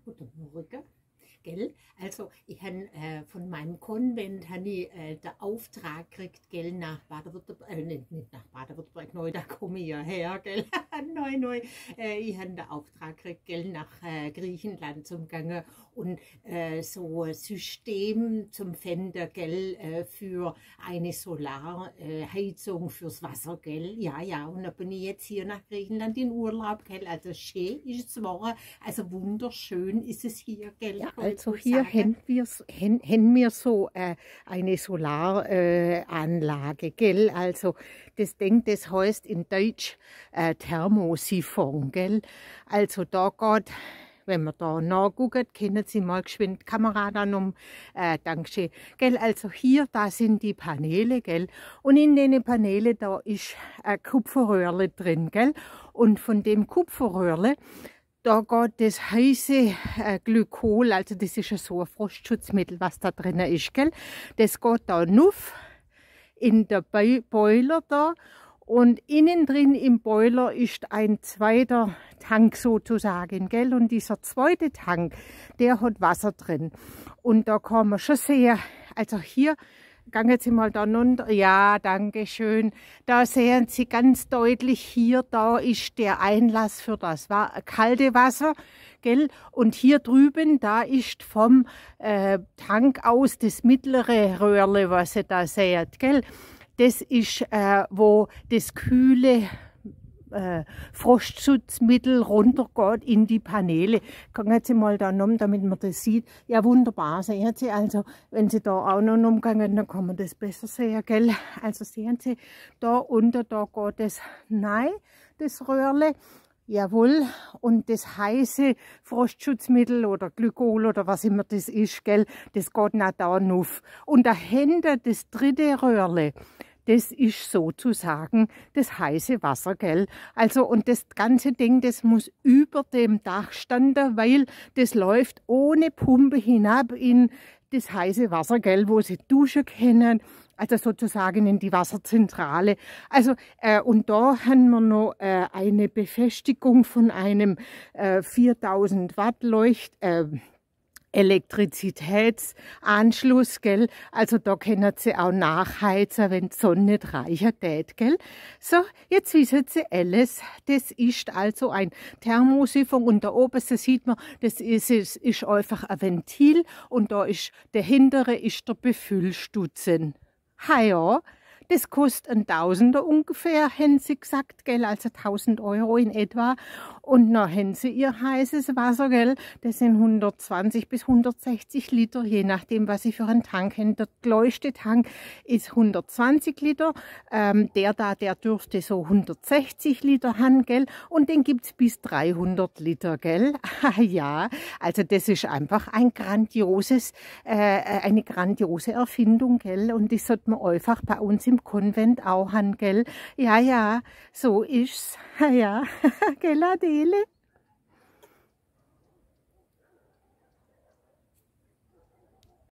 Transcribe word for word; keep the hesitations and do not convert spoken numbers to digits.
Guten Morgen. Gell? Also, ich habe äh, von meinem Konvent habe ich, äh, den Auftrag gekriegt, gell, nach Baden-Württemberg, äh, nicht, nicht nach Baden-Württemberg, neu, da komme ich ja her, gell, neu, neu, äh, ich habe den Auftrag gekriegt, gell, nach äh, Griechenland zum Gange und äh, so ein System zum Fender, gell, äh, für eine Solarheizung äh, fürs Wasser, gell, ja, ja, und da bin ich jetzt hier nach Griechenland in Urlaub, gell, also schön ist es war, also wunderschön ist es hier, gell. Ja, also hier haben wir, haben wir so äh, eine Solaranlage, äh, gell? Also das Ding, das heißt in Deutsch äh, Thermosiphon, gell? Also da geht, wenn man da nachguckt, können Sie mal geschwind die Kamera dann um, äh, Dankeschön, gell? Also hier, da sind die Paneele, gell? Und in den Paneelen, da ist ein Kupferröhrle drin, gell? Und von dem Kupferröhrle, da geht das heiße äh, Glykol, also das ist ja so ein Frostschutzmittel, was da drin ist, gell? Das geht da nuff in der Boiler da und innen drin im Boiler ist ein zweiter Tank sozusagen, gell? Und dieser zweite Tank, der hat Wasser drin. Und da kann man schon sehen, also hier, gehen Sie mal da runter. Ja, danke schön. Da sehen Sie ganz deutlich, hier, da ist der Einlass für das kalte Wasser, gell? Und hier drüben, da ist vom äh, Tank aus das mittlere Röhrle, was Sie da seht, gell? Das ist, äh, wo das kühle Äh, Frostschutzmittel runtergeht in die Paneele. Gehen Sie mal da noch, damit man das sieht. Ja, wunderbar, sehen Sie. Also, wenn Sie da auch noch umgehen, dann kann man das besser sehen, gell? Also, sehen Sie, da unten, da geht das rein, das Röhrle. Jawohl, und das heiße Frostschutzmittel oder Glykol oder was immer das ist, gell, das geht nach da nuff. Und dahinter das dritte Röhrle, das ist sozusagen das heiße Wasser, gell? Also, und das ganze Ding, das muss über dem Dach standen, weil das läuft ohne Pumpe hinab in das heiße Wasser, gell, wo Sie duschen können, also sozusagen in die Wasserzentrale. Also, äh, und da haben wir noch äh, eine Befestigung von einem äh, viertausend Watt Leucht, äh, Elektrizitätsanschluss, gell? Also da können Sie auch nachheizen, wenn die Sonne nicht reicher tät, gell? So, jetzt wissen Sie alles. Das ist also ein Thermosiphon und da oben, so sieht man, das ist, ist, ist einfach ein Ventil und da ist der hintere ist der Befüllstutzen. Ha ja. Das kostet ein Tausender ungefähr, haben sie gesagt, gell, also tausend Euro in etwa. Und dann haben sie ihr heißes Wasser, gell, das sind hundertzwanzig bis hundertsechzig Liter, je nachdem, was sie für einen Tank haben. Der kleinste Tank ist hundertzwanzig Liter, ähm, der da, der dürfte so hundertsechzig Liter haben, gell, und den gibt's bis dreihundert Liter, gell. Ja, also das ist einfach ein grandioses, äh, eine grandiose Erfindung, gell, und das sollte man einfach bei uns im Konvent auch haben, gell? Ja, ja, so ist's. Ja, gell, Adele?